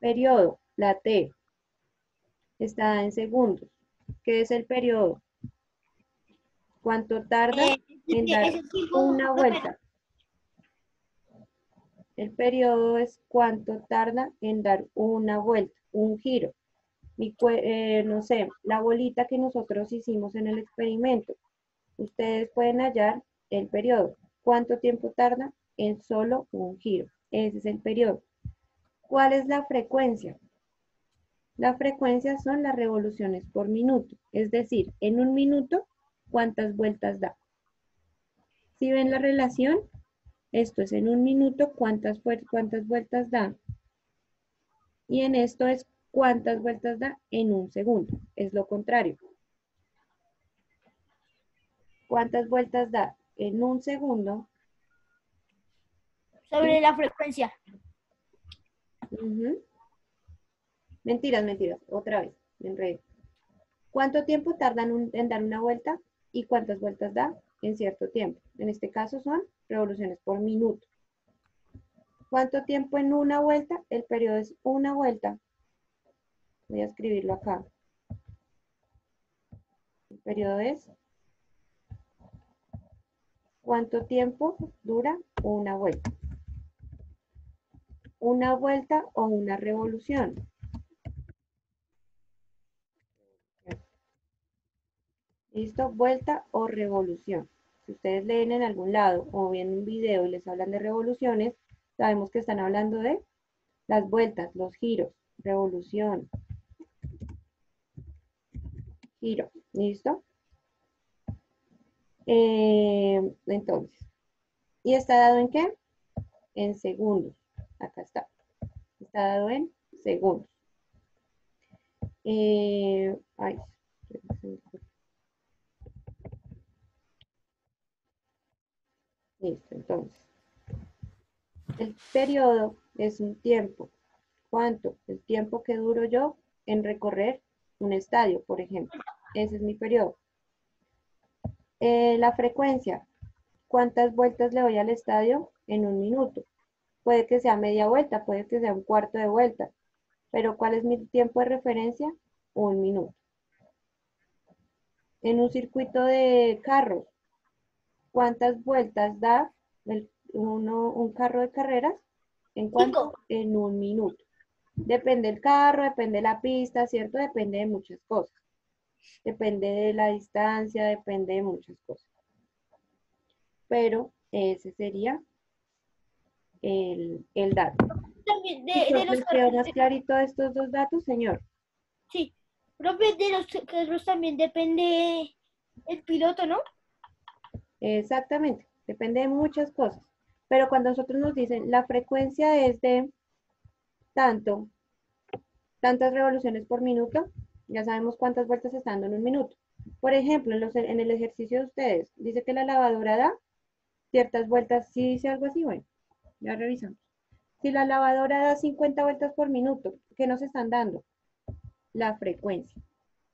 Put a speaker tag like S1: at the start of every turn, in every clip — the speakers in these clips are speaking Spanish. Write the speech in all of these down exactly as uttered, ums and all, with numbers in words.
S1: Periodo, la T, está en segundos. ¿Qué es el periodo? ¿Cuánto tarda
S2: Eh,
S1: en
S2: ese
S1: dar
S2: ese tiempo,
S1: una
S2: profe,
S1: vuelta? El periodo es cuánto tarda en dar una vuelta, un giro. Mi cue- eh, no sé, la bolita que nosotros hicimos en el experimento. Ustedes pueden hallar el periodo. ¿Cuánto tiempo tarda en solo un giro? Ese es el periodo. ¿Cuál es la frecuencia? La frecuencia son las revoluciones por minuto, es decir, en un minuto, ¿cuántas vueltas da? Si ven la relación, esto es en un minuto, ¿cuántas, cuántas vueltas da? Y en esto es cuántas vueltas da en un segundo, es lo contrario. ¿Cuántas vueltas da en un segundo?
S2: sobre
S1: Y,
S2: la frecuencia.
S1: uh-huh, mentiras, mentiras, otra vez, me enredé. ¿Cuánto tiempo tarda en, un, en dar una vuelta y cuántas vueltas da en cierto tiempo? En este caso son revoluciones por minuto. ¿Cuánto tiempo en una vuelta? El periodo es una vuelta. Voy a escribirlo acá. El periodo es ¿cuánto tiempo dura una vuelta? Una vuelta o una revolución. ¿Listo? Vuelta o revolución. Si ustedes leen en algún lado o ven un video y les hablan de revoluciones, sabemos que están hablando de las vueltas, los giros, revolución, giro. ¿Listo? Eh, entonces, ¿y está dado en qué? En segundos. Acá está. Está dado en segundos. Eh, ay, listo, entonces. El periodo es un tiempo. ¿Cuánto? El tiempo que duro yo en recorrer un estadio, por ejemplo. Ese es mi periodo. Eh, la frecuencia. ¿Cuántas vueltas le doy al estadio en un minuto? Puede que sea media vuelta, puede que sea un cuarto de vuelta. Pero ¿cuál es mi tiempo de referencia? Un minuto. En un circuito de carros, ¿cuántas vueltas da el, uno, un carro de carreras? ¿En
S2: Cinco.
S1: cuánto? En un minuto. Depende del carro, depende de la pista, ¿cierto? Depende de muchas cosas. Depende de la distancia, depende de muchas cosas. Pero ese sería el, el dato.
S2: También de,
S1: Chicos,
S2: de los
S1: ¿les quedó
S2: carros,
S1: más clarito estos dos datos, señor?
S2: sí. Profe, de los carros también depende el piloto, ¿no?
S1: Exactamente, depende de muchas cosas. Pero cuando nosotros nos dicen la frecuencia es de tanto, tantas revoluciones por minuto, ya sabemos cuántas vueltas está dando en un minuto. Por ejemplo, en, los, en el ejercicio de ustedes, dice que la lavadora da ciertas vueltas, ¿sí dice algo así? Bueno, ya revisamos. Si la lavadora da cincuenta vueltas por minuto, ¿qué nos están dando? La frecuencia.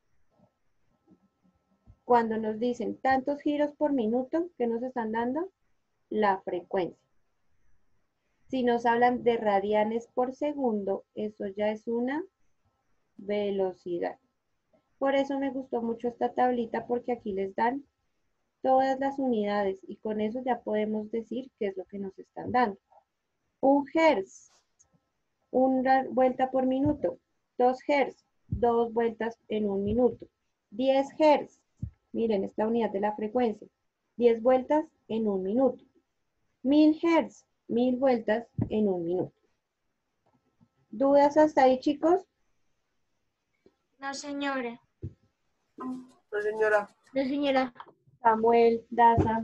S1: Cuando nos dicen tantos giros por minuto, ¿qué nos están dando? La frecuencia. Si nos hablan de radianes por segundo, eso ya es una velocidad. Por eso me gustó mucho esta tablita porque aquí les dan todas las unidades y con eso ya podemos decir qué es lo que nos están dando. Un hertz, una vuelta por minuto. Dos hertz, dos vueltas en un minuto. diez hertz, miren esta unidad de la frecuencia. diez vueltas en un minuto. mil hertz, mil vueltas en un minuto. ¿Dudas hasta ahí, chicos?
S2: No, señora.
S3: No, señora.
S2: No, señora.
S1: Samuel, Daza.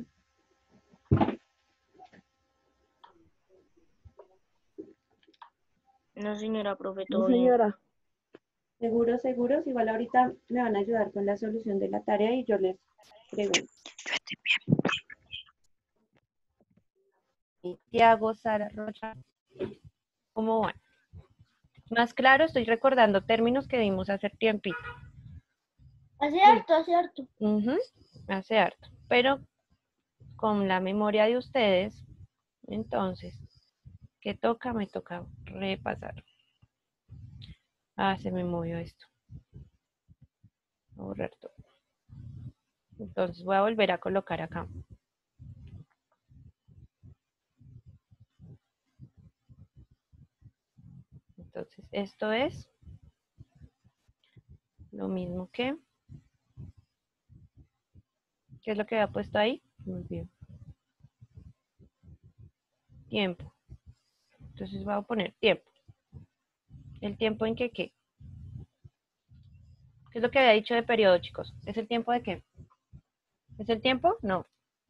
S2: No, señora, profe,
S3: No,
S2: todo bien.
S3: señora.
S1: Seguros, seguros. Igual ahorita me van a ayudar con la solución de la tarea y yo les pregunto. Tiago, Sara, Rocha, ¿cómo van? Más claro, estoy recordando términos que vimos hace tiempito.
S2: Hace harto, hace harto.
S1: Uh-huh, hace harto. Pero con la memoria de ustedes, entonces, ¿qué toca? Me toca repasar.
S4: Ah, se me movió esto. Voy a borrar todo. Entonces voy a volver a colocar acá. Entonces esto es lo mismo que... ¿Qué es lo que había puesto ahí? Me olvidó. Tiempo. Entonces voy a poner tiempo. ¿El tiempo en que qué? ¿Qué es lo que había dicho de periodo, chicos? ¿Es el tiempo de qué? ¿Es el tiempo? No.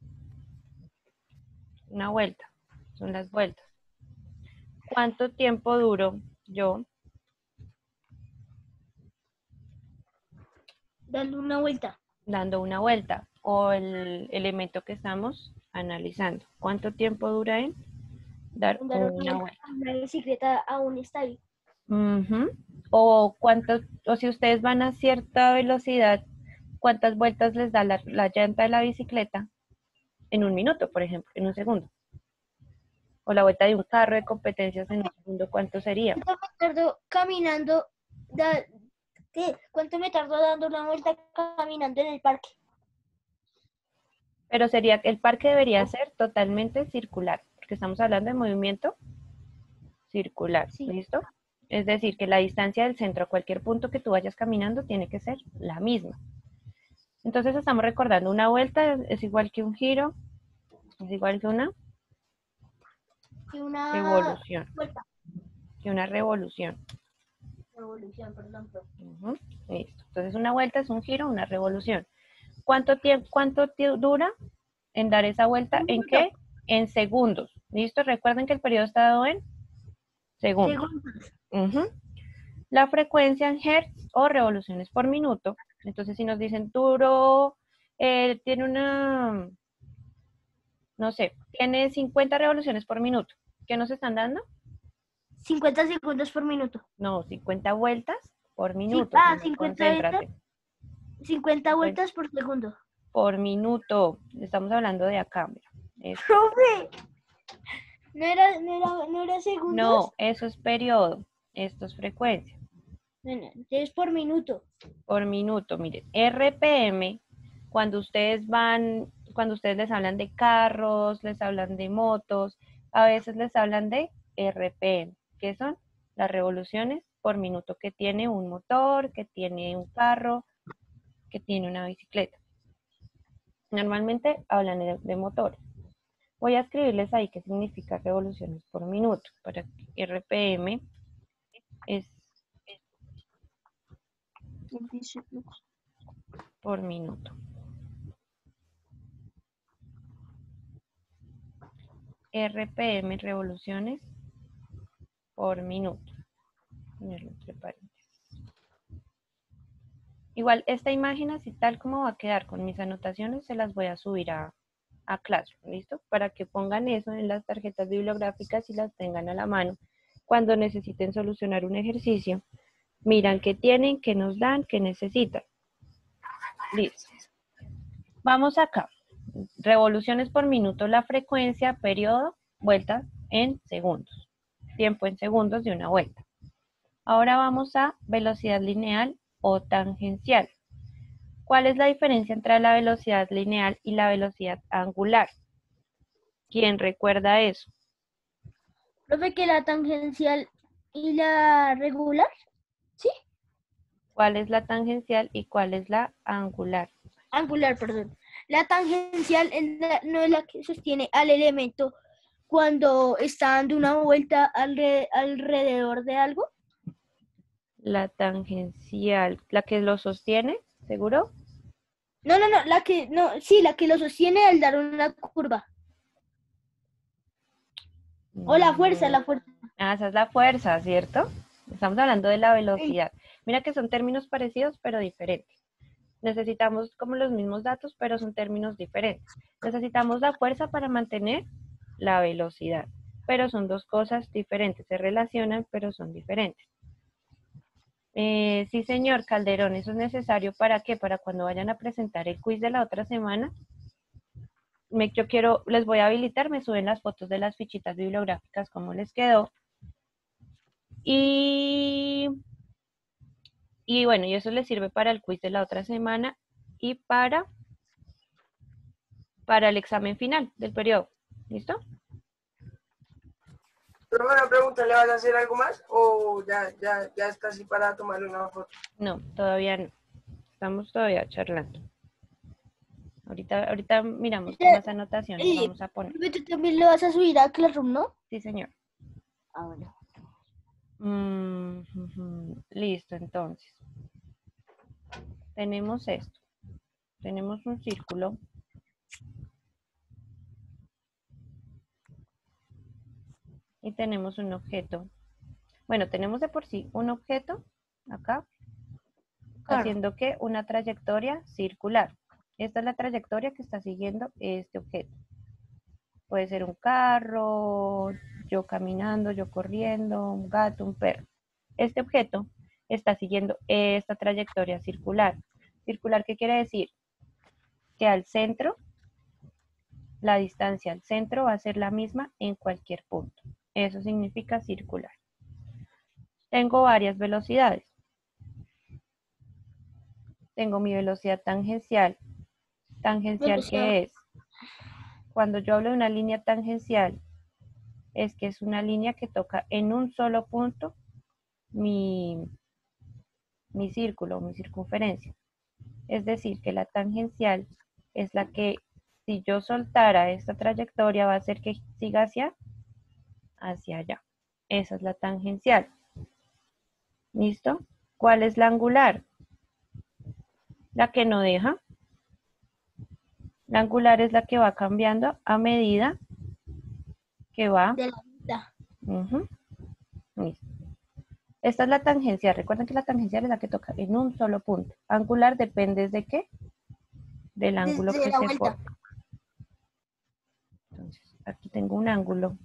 S4: Una vuelta. Son las vueltas. ¿Cuánto tiempo duro yo
S2: Dando una vuelta.
S4: dando una vuelta? O el elemento que estamos analizando. ¿Cuánto tiempo dura en dar
S2: Dar una
S4: una
S2: vuelta
S4: vuelta?
S2: con una bicicleta a un estadio.
S4: Ujú. O cuántos, o si ustedes van a cierta velocidad, ¿cuántas vueltas les da la, la llanta de la bicicleta? En un minuto, por ejemplo, en un segundo. O la vuelta de un carro de competencias en un segundo, ¿cuánto sería?
S2: ¿Cuánto me tardo caminando? Da- ¿qué? ¿Cuánto me tardo dando una vuelta caminando en el parque?
S4: Pero sería, el parque debería ser totalmente circular, porque estamos hablando de movimiento circular,
S2: Sí.
S4: ¿listo? Es decir, que la distancia del centro a cualquier punto que tú vayas caminando tiene que ser la misma. Entonces estamos recordando, una vuelta es igual que un giro, es igual que una
S2: Y una
S4: revolución,
S2: vuelta.
S4: que una revolución.
S2: Revolución, perdón. perdón.
S4: Ujú, listo. Entonces una vuelta es un giro, una revolución. ¿Cuánto tiempo, cuánto tie- dura en dar esa vuelta?
S2: Un
S4: ¿En
S2: minuto.
S4: qué? En segundos. ¿Listo? Recuerden que el periodo está dado en segundos.
S2: Segundos.
S4: Ujú. La frecuencia en hertz o revoluciones por minuto. Entonces, si nos dicen duro, eh, tiene una, no sé, tiene cincuenta revoluciones por minuto. ¿Qué nos están dando?
S2: cincuenta segundos por minuto.
S4: No, cincuenta vueltas por
S2: Sí,
S4: minuto.
S2: ah,
S4: Señor,
S2: cincuenta vueltas,
S4: concéntrate.
S2: cincuenta
S4: cincuenta
S2: vueltas por segundo.
S4: por minuto. Estamos hablando de acá. Mira. Esto.
S2: ¡Profe! ¿No era, no era, no era segundos?
S4: No, eso es periodo. Esto es frecuencia.
S2: Bueno, entonces por minuto.
S4: Por minuto, miren. R P M, cuando ustedes van, cuando ustedes les hablan de carros, les hablan de motos, a veces les hablan de R P M, que son las revoluciones por minuto que tiene un motor, que tiene un carro, que tiene una bicicleta. Normalmente hablan de, de motores. Voy a escribirles ahí qué significa revoluciones por minuto, para que R P M es por minuto. R P M, revoluciones por minuto. Ponerlo entre paréntesis. Igual, esta imagen así tal como va a quedar con mis anotaciones, se las voy a subir a, a Classroom, ¿listo? Para que pongan eso en las tarjetas bibliográficas y las tengan a la mano. Cuando necesiten solucionar un ejercicio, miran qué tienen, qué nos dan, qué necesitan. Listo. Vamos acá. Revoluciones por minuto, la frecuencia, periodo, vueltas en segundos. Tiempo en segundos de una vuelta. Ahora vamos a velocidad lineal o tangencial. ¿Cuál es la diferencia entre la velocidad lineal y la velocidad angular? ¿Quién recuerda eso?
S2: Profe, que la tangencial y la regular, ¿sí?
S4: ¿Cuál es la tangencial y cuál es la angular?
S2: Angular, perdón. La tangencial es la- no es la que sostiene al elemento cuando está dando una vuelta alre- alrededor de algo.
S4: La tangencial, la que lo sostiene, ¿seguro?
S2: No, no, no, la que, no, sí, la que lo sostiene al dar una curva. O la fuerza, la fuerza.
S4: Ah, esa es la fuerza, ¿cierto? Estamos hablando de la velocidad. Mira que son términos parecidos, pero diferentes. Necesitamos como los mismos datos, pero son términos diferentes. Necesitamos la fuerza para mantener la velocidad, pero son dos cosas diferentes. Se relacionan, pero son diferentes. Eh, sí, señor Calderón, eso es necesario ¿para qué? Para cuando vayan a presentar el quiz de la otra semana. Me, yo quiero, les voy a habilitar, me suben las fotos de las fichitas bibliográficas, cómo les quedó. Y Y bueno, y eso les sirve para el quiz de la otra semana y para, para el examen final del periodo. ¿Listo?
S3: Pero una pregunta, ¿le vas a hacer algo más o ya, ya, ya está así para tomarle una foto?
S4: No, todavía no. Estamos todavía charlando. Ahorita, ahorita miramos qué más anotaciones
S2: Eh,
S4: vamos a poner.
S2: Tú también lo vas a subir a Classroom, ¿no?
S4: Sí, señor.
S2: Ah, bueno.
S4: Mm, ujú. Listo, entonces. Tenemos esto. Tenemos un círculo. Y tenemos un objeto. Bueno, tenemos de por sí un objeto acá,
S2: Claro.
S4: haciendo que una trayectoria circular. Esta es la trayectoria que está siguiendo este objeto. Puede ser un carro, yo caminando, yo corriendo, un gato, un perro. Este objeto está siguiendo esta trayectoria circular. ¿Circular qué quiere decir? Que al centro, la distancia al centro va a ser la misma en cualquier punto. Eso significa circular. Tengo varias velocidades. Tengo mi velocidad tangencial. ¿Tangencial
S2: Velocidad.
S4: qué es? Cuando yo hablo de una línea tangencial, es que es una línea que toca en un solo punto mi, mi círculo, mi circunferencia. Es decir, que la tangencial es la que, si yo soltara esta trayectoria, va a hacer que siga hacia, hacia allá. Esa es la tangencial. ¿Listo? ¿Cuál es la angular? La que no deja. La angular es la que va cambiando a medida que va.
S2: De la mitad.
S4: Uh-huh. Listo. Esta es la tangencial. Recuerden que la tangencial es la que toca en un solo punto. Angular depende de qué? Del ángulo
S2: Desde
S4: que
S2: la
S4: se
S2: vuelta.
S4: forma. Entonces, aquí tengo un ángulo.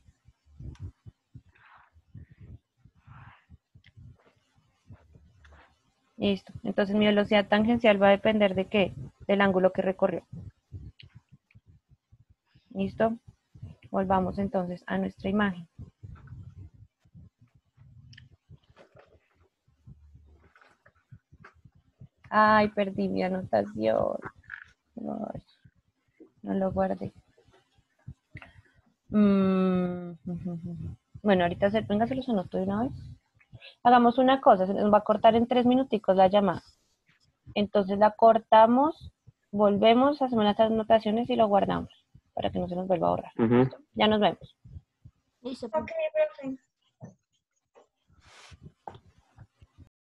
S4: Listo. Entonces mi velocidad tangencial va a depender de qué? Del ángulo que recorrió. ¿Listo? Volvamos entonces a nuestra imagen. Ay, perdí mi anotación. Ay, no lo guardé. Mm, bueno, ahorita se, venga, se los anoto de una vez. Hagamos una cosa, se nos va a cortar en tres minuticos la llamada. Entonces la cortamos, volvemos, hacemos las anotaciones y lo guardamos para que no se nos vuelva a borrar.
S5: Ujú.
S4: Ya nos vemos.
S2: Listo.
S6: Ok, profe.